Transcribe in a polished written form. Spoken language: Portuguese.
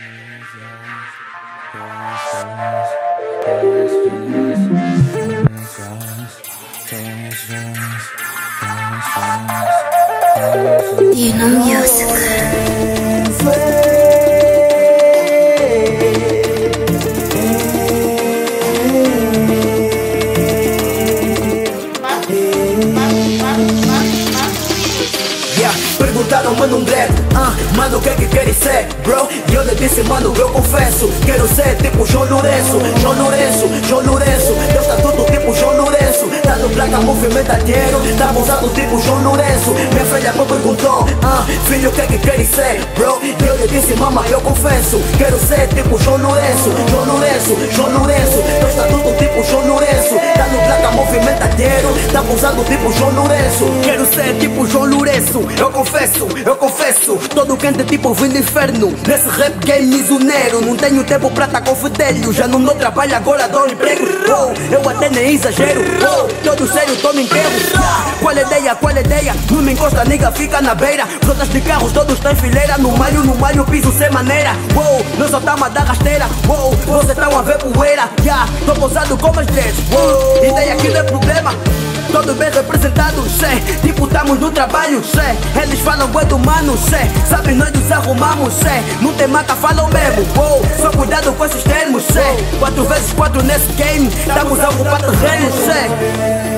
Dino Music. Perguntaram, mano, um dread, mano, o que é que queres ser, bro? E eu lhe disse, mano, eu confesso, quero ser tipo João Lourenço, João Lourenço, João Lourenço. Deus tá tudo tipo João Lourenço, tá no placa, movimenta dinheiro, tá abusado tipo João Lourenço. Minha filha me perguntou, filho, o que é que queres ser, bro? E eu lhe disse, mama, eu confesso, quero ser tipo João Lourenço, João Lourenço, João Lourenço. Deus tá tudo tipo João Lourenço, tá no placa, movimenta dinheiro, tá abusado tipo João Lourenço. Quero ser tipo João Lourenço, eu confesso, todo quente tipo vim do inferno. Nesse rap game misionero, não tenho tempo pra tá com fedelho. Já não dou trabalho, agora dou emprego. Eu até nem exagero, todo sério, tô no enterro. Qual ideia? Não me encosta, nigga, fica na beira. Flotas de carros, todos tão em fileira. No malho, piso sem maneira. Nós só tamo a dar rasteira. Você tá a ver poeira. Tô posado como as dreads. Ideia que não é problema. Todo bem representado, cê. Tipo, tamo no trabalho, cê. Eles falam bué do mano, cê. Sabe, nós nos arrumamos, cê. Não tem maca, falam mesmo. Só cuidado com esses termos, cê. 4x4 nesse game. Estamos a ocupar terreno, cê.